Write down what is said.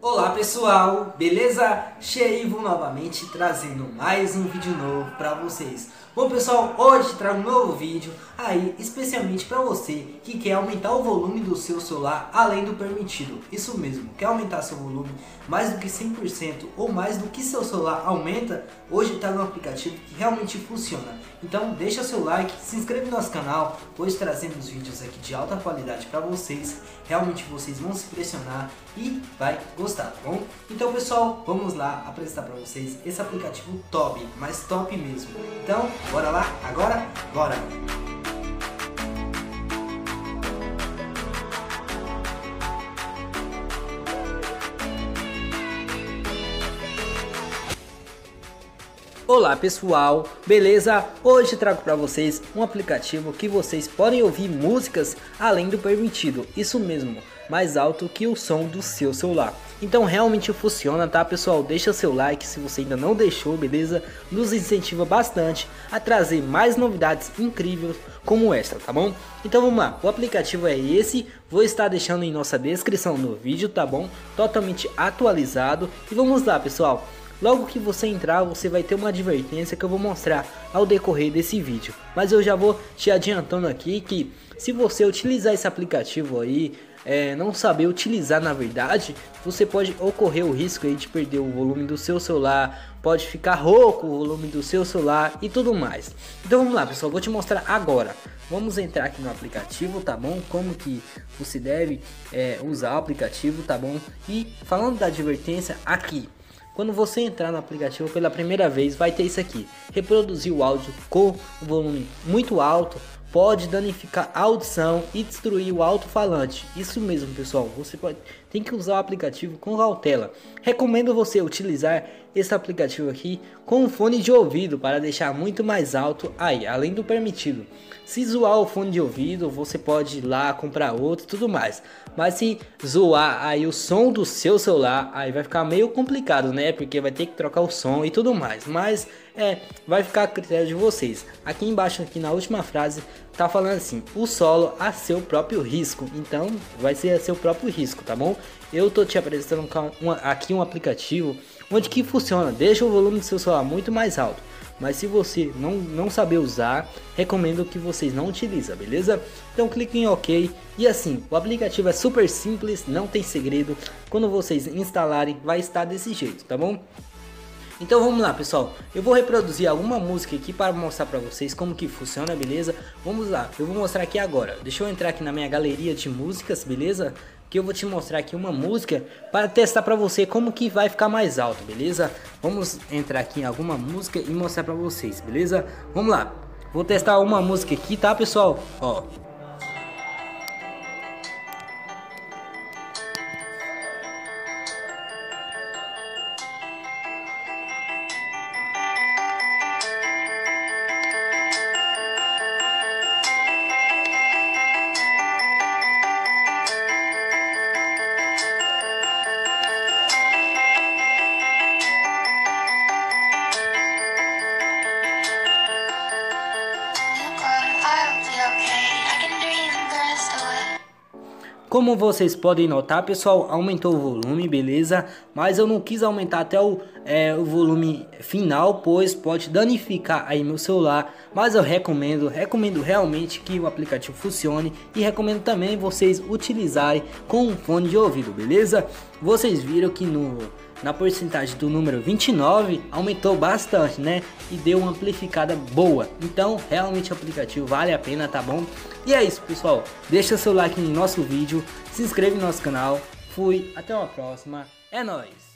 Olá pessoal, beleza? Cheivo novamente trazendo mais um vídeo novo para vocês. Bom pessoal, hoje trago um novo vídeo aí especialmente para você que quer aumentar o volume do seu celular além do permitido. Isso mesmo, quer aumentar seu volume mais do que 100% ou mais do que seu celular aumenta? Hoje está no aplicativo que realmente funciona. Então deixa seu like, se inscreve no nosso canal, hoje trazemos vídeos aqui de alta qualidade para vocês. Realmente vocês vão se impressionar e vai gostar, tá bom? Então pessoal, vamos lá apresentar para vocês esse aplicativo top, mas top mesmo. Então, bora lá? Agora? Bora! Olá pessoal, beleza? Hoje trago para vocês um aplicativo que vocês podem ouvir músicas além do permitido, isso mesmo, mais alto que o som do seu celular. Então realmente funciona, tá pessoal? Deixa seu like se você ainda não deixou, beleza? Nos incentiva bastante a trazer mais novidades incríveis como esta, tá bom? Então vamos lá, o aplicativo é esse, vou estar deixando em nossa descrição no vídeo, tá bom? Totalmente atualizado e vamos lá pessoal. Logo que você entrar, você vai ter uma advertência que eu vou mostrar ao decorrer desse vídeo. Mas eu já vou te adiantando aqui que se você utilizar esse aplicativo aí, não saber utilizar na verdade, você pode ocorrer o risco aí de perder o volume do seu celular, pode ficar rouco o volume do seu celular e tudo mais. Então vamos lá pessoal, vou te mostrar agora. Vamos entrar aqui no aplicativo, tá bom? Como que você deve usar o aplicativo, tá bom? E falando da advertência aqui. Quando você entrar no aplicativo pela primeira vez, vai ter isso aqui. Reproduzir o áudio com o volume muito alto pode danificar a audição e destruir o alto-falante. Isso mesmo, pessoal. Você tem que usar o aplicativo com cautela. Recomendo você utilizar esse aplicativo aqui com um fone de ouvido para deixar muito mais alto aí, além do permitido. Se zoar o fone de ouvido, você pode ir lá comprar outro e tudo mais. Mas se zoar aí o som do seu celular, aí vai ficar meio complicado, né? Porque vai ter que trocar o som e tudo mais. Mas vai ficar a critério de vocês. Aqui embaixo, aqui na última frase, tá falando assim: o solo a seu próprio risco. Então vai ser a seu próprio risco, tá bom? Eu tô te apresentando aqui um aplicativo onde que funciona, deixa o volume do seu celular muito mais alto. Mas se você não saber usar, recomendo que vocês não utilizem, beleza? Então clique em OK. E assim, o aplicativo é super simples, não tem segredo. Quando vocês instalarem, vai estar desse jeito, tá bom? Então vamos lá pessoal, eu vou reproduzir alguma música aqui para mostrar para vocês como que funciona, beleza? Vamos lá, eu vou mostrar aqui agora. Deixa eu entrar aqui na minha galeria de músicas, beleza? Que eu vou te mostrar aqui uma música para testar para você como que vai ficar mais alto, beleza? Vamos entrar aqui em alguma música e mostrar para vocês, beleza? Vamos lá, vou testar uma música aqui, tá pessoal? Ó. Como vocês podem notar pessoal, aumentou o volume, beleza? Mas eu não quis aumentar até o volume final, pois pode danificar aí meu celular. Mas eu recomendo realmente que o aplicativo funcione. E recomendo também vocês utilizarem com um fone de ouvido, beleza? Vocês viram que na porcentagem do número 29 aumentou bastante, né? E deu uma amplificada boa. Então realmente o aplicativo vale a pena, tá bom? E é isso pessoal, deixa seu like no nosso vídeo, se inscreve no nosso canal. Fui, até uma próxima, é nóis!